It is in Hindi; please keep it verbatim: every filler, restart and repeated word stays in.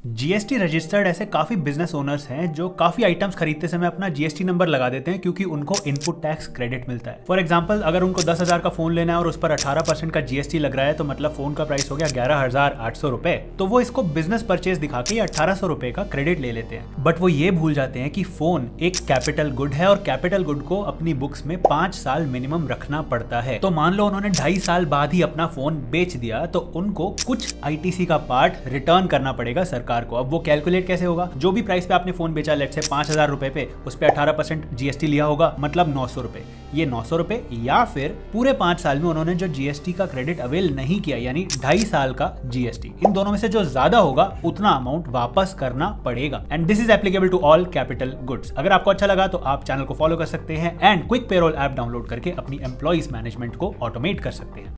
जीएसटी रजिस्टर्ड ऐसे काफी बिजनेस ओनर्स हैं जो काफी आइटम्स खरीदते समय अपना जीएसटी नंबर लगा देते हैं क्योंकि उनको इनपुट टैक्स क्रेडिट मिलता है। फॉर एग्जांपल, अगर उनको दस हजार का फोन लेना है और उस पर अठारह परसेंट का जीएसटी लग रहा है तो मतलब फोन का प्राइस हो गया ग्यारह हजार आठ सौ रुपए, तो वो इसको बिजनेस परचेज दिखा के अठारह सौ रुपए का क्रेडिट ले लेते हैं। बट वो ये भूल जाते हैं कि फोन एक कैपिटल गुड है और कैपिटल गुड को अपनी बुक्स में पांच साल मिनिमम रखना पड़ता है। तो मान लो उन्होंने ढाई साल बाद ही अपना फोन बेच दिया तो उनको कुछ आईटीसी का पार्ट रिटर्न करना पड़ेगा सरकार को। अब वो कैलकुलेट कैसे होगा? जो भी प्राइस पे आपने फोन बेचा, लेट से पांच हजार रुपए पे, उस पे अठारह परसेंट जीएसटी लिया होगा, मतलब नौ सौ रुपए। ये नौ सौ रुपए या फिर पूरे पांच साल में उन्होंने जो जीएसटी का क्रेडिट अवेल नहीं किया, यानी ढाई साल का जीएसटी, इन दोनों में से जो ज्यादा होगा उतना अमाउंट वापस करना पड़ेगा। And this is applicable to all capital goods. अगर आपको अच्छा लगा तो आप चैनल को फॉलो कर सकते हैं and quick payroll app download करके अपनी एम्प्लॉइज मैनेजमेंट को ऑटोमेट कर सकते हैं।